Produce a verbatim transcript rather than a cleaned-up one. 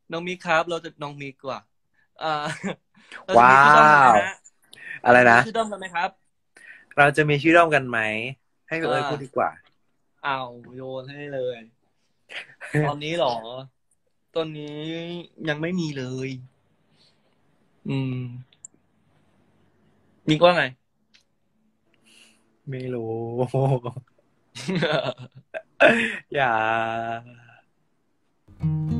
น้องมิกครับเราจะน้องมิกกว่าอ่าเราจะว้ามีชื่อด้อมกันไหมวฮะอะไรนะเราจะมีชื่อด้อมกันไหมครับเราจะมีชื่อด้อมกันไหมให้อ่พี่เอิร์ธพูดดีากว่าอ้าวโยนให้เลยตอนนี้เหรอตอนนี้ยังไม่มีเลยอืมมิกว่าไงไม่รู้อย่า